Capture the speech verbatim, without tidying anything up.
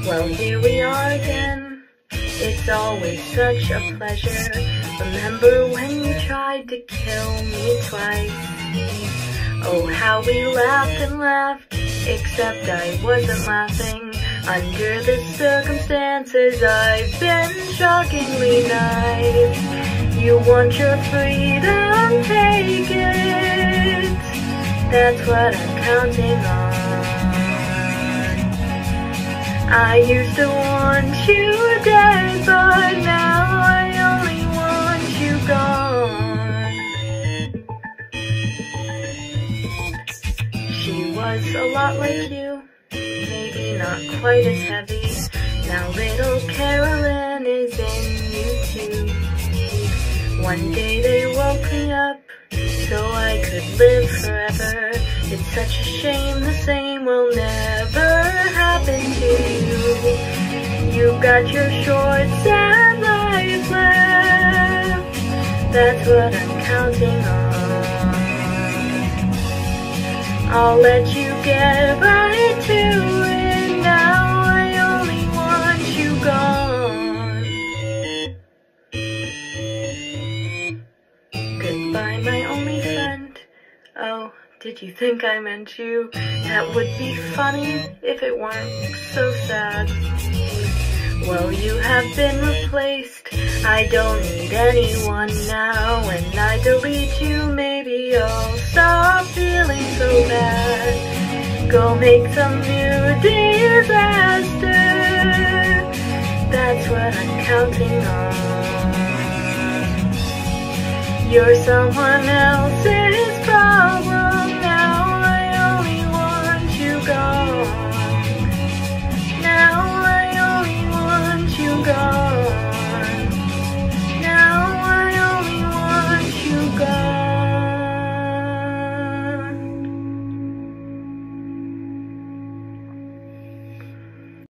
Well, here we are again. It's always such a pleasure. Remember when you tried to kill me twice? Oh, how we laughed and laughed, except I wasn't laughing. Under the circumstances, I've been shockingly nice. You want your freedom, take it. That's what I'm counting on. I used to want you dead, but now I only want you gone. She was a lot like you, maybe not quite as heavy. Now little Carolyn is in you too. One day they woke me up so I could live forever. It's such a shame the same will never happen to you. You've got your shorts and life left. That's what I'm counting on. I'll let you get right to it. Now I only want you gone. Goodbye, my only friend. Oh, did you think I meant you? That would be funny if it weren't so sad. Well, you have been replaced. I don't need anyone now. When I delete you, maybe I'll stop feeling so bad. Go make some new disaster. That's what I'm counting on. You're someone else's problem.